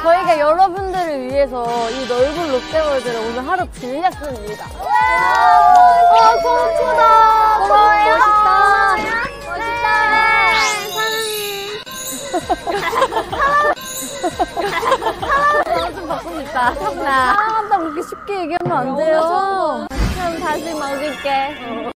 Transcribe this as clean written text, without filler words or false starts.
저희가 여러분들을 위해서 이 넓은 롯데월드를 오늘 하루 빌렸습니다. 고맙다. 고마워요. 좀 바꾸고 싶다. 사랑한다고 그렇게 쉽게 얘기하면 안 돼요. 그럼 다시 먹을게.